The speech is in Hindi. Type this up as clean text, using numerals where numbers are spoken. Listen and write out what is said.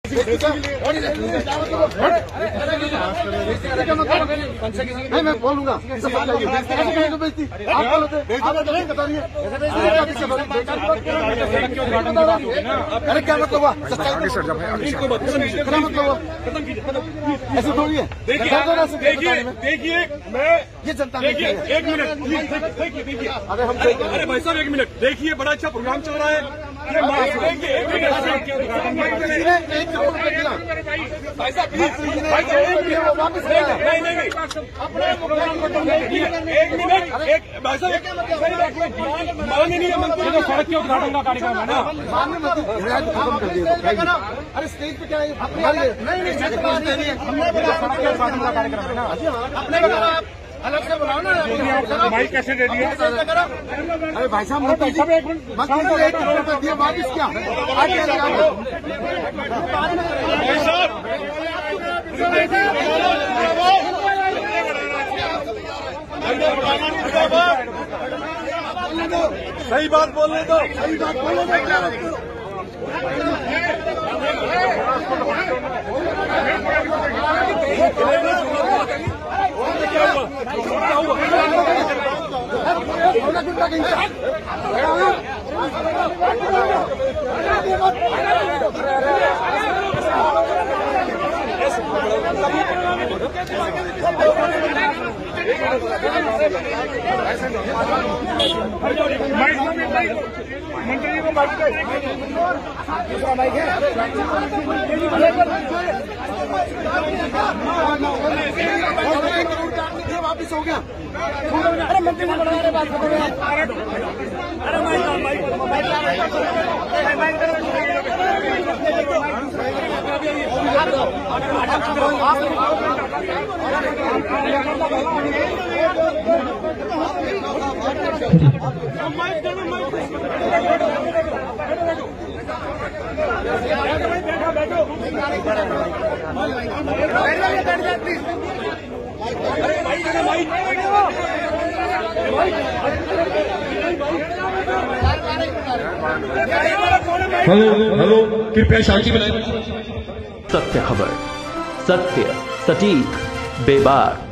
नहीं मैं बोलूंगा अरे क्या मतलब हुआ? ऐसे थोड़ी है। देखिए मैं ये जनता देखिए एक मिनट देखिए अरे भाई साहब एक मिनट देखिए, बड़ा अच्छा प्रोग्राम चल रहा है। ये एक करोड़ रुपए दिया भाई साहब प्लीज वापस नहीं एक मिनट एक भाई साहब माननीय मंत्री जो सड़क के उद्घाटन का कार्यक्रम है ना, माननीय मंत्री खत्म कर दिया। अरे स्टेज पे क्या है? नहीं सड़क के उद्घाटन का कार्यक्रम है ना, अलग से बुलाओ ना। माइक कैसे दे दिया? अरे भाई साहब मंत्री जी 1 करोड़ रुपए दिए, वापिस क्या? सही बात बोलने दो, सही बात बोलो। मंत्री जी को माइक दूसरा माइक है। वापिस हो गया। अरे मंत्री ने बना रहे बात करो। अरे हेलो कृपया शांति बनाएं। सत्य खबर, सत्य, सटीक, बेबाक।